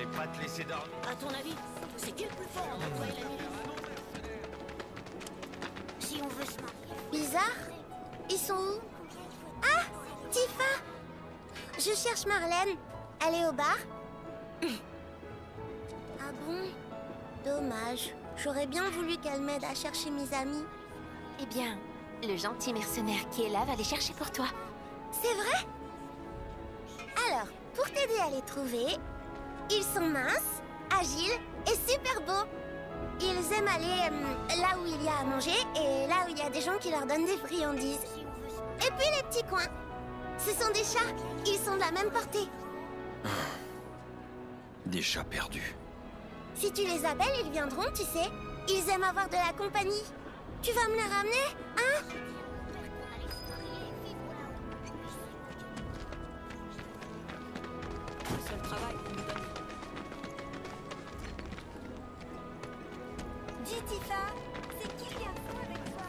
vais pas te laisser dormir. À ton avis, c'est qui le plus fort entre toi et la milice? Si on veut se marier... Bizarre. Ils sont où? Ah, Tifa. Je cherche Marlène. Elle est au bar? Ah bon? Dommage. J'aurais bien voulu qu'elle m'aide à chercher mes amis. Eh bien, le gentil mercenaire qui est là va les chercher pour toi. C'est vrai? Alors, pour t'aider à les trouver, ils sont minces, agiles et super beaux. Ils aiment aller là où il y a à manger et là où il y a des gens qui leur donnent des friandises. Et puis les petits coins. Ce sont des chats. Ils sont de la même portée. Des chats perdus. Si tu les appelles, ils viendront, tu sais. Ils aiment avoir de la compagnie. Tu vas me les ramener, hein? C'est le travail qu'on nous donne. Dis Tifa, c'est qui le garçon avec toi?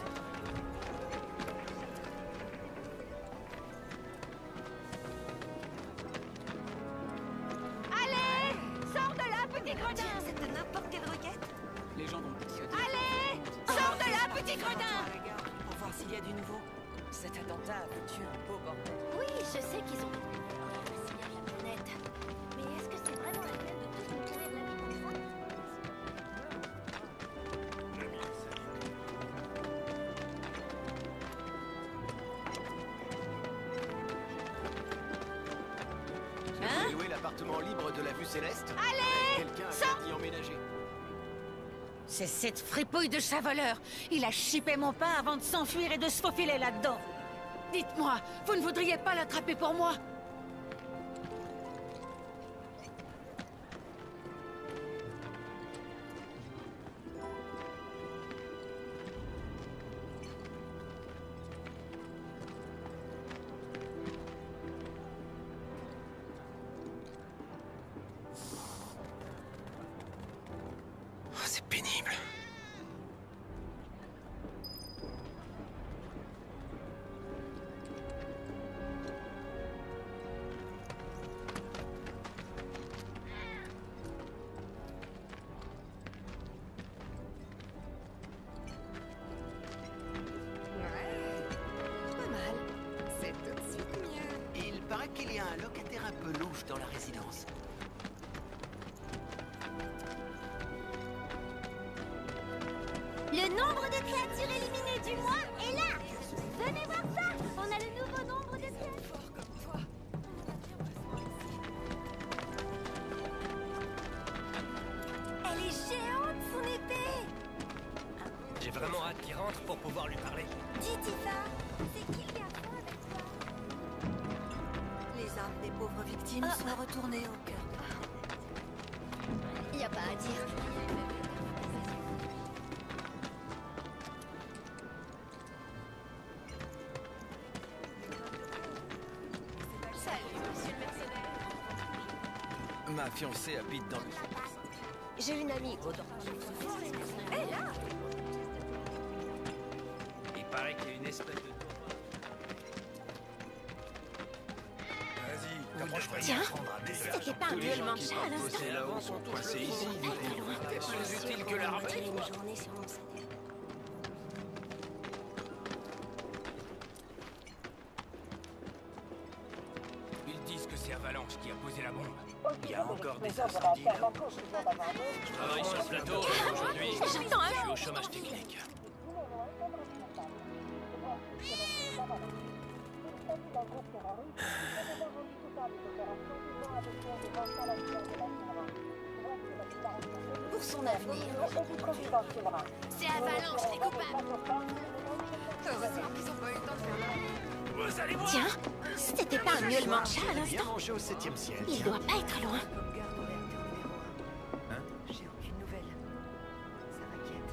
Allez! Sors de là, petit gredin! C'est de n'importe quelle requête? Les gens vont le questionner. Allez! Sors de là, petit gredin! Pour voir s'il y a du nouveau. Cet attentat a foutu un beau bordel. Oui, je sais qu'ils ont détruit la planète. Mais est-ce que c'est vraiment la peine de tout nous tirer de la vie comme ça? Vous pouvez louer l'appartement libre de la vue céleste? Allez! Quelqu'un Sors! a y emménager. C'est cette fripouille de chat voleur. Il a chippé mon pain avant de s'enfuir et de se faufiler là-dedans. Dites-moi, vous ne voudriez pas l'attraper pour moi? Oh, c'est pénible. Pas mal. C'est tout de suite mieux. Il paraît qu'il y a un locataire un peu louche dans la résidence. Le nombre de créatures éliminées du mois est là. Venez voir ça. On a le nouveau nombre de créatures. Elle est géante, son épée. J'ai vraiment hâte qu'il rentre pour pouvoir lui parler. Dis Tifa, c'est qui le garçon avec toi? Les âmes des pauvres victimes sont retournées au cœur. Y a pas à dire. Ma fiancée habite dans le... J'ai une amie au Il paraît qu'il y a une espèce de... Vas-y, t'approches-toi. Tiens, c'était pas un miaulement de chat à l'instant. C'est là-haut, sont coincés ici, du coup. Plus utile que l'armée. une journée sur mon salaire. Ils disent que c'est Avalanche qui a posé la bombe. Il y a encore des incendies là. Je travaille sur le plateau aujourd'hui. J'entends un... Je suis au chômage technique. Pour son avenir. C'est Avalanche, les coupables. Vous allez voir. Tiens, c'était pas un miaulement de chat à Bien l'instant. mangé au 7e ciel. Il doit pas être loin. Hein? J'ai aucune nouvelle. Ça m'inquiète.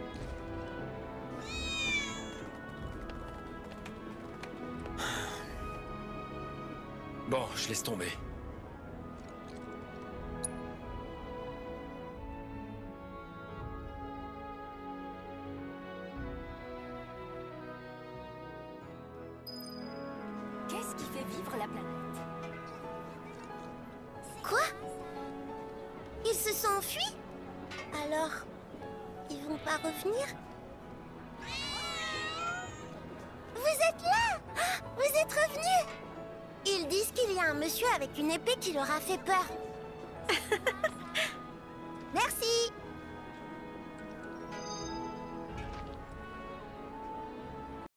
Bon, je laisse tomber. Qu'est-ce qui fait vivre la planète? Quoi? Ils se sont enfuis? Alors, ils vont pas revenir? Vous êtes là! Ah, vous êtes revenus! Ils disent qu'il y a un monsieur avec une épée qui leur a fait peur. Merci!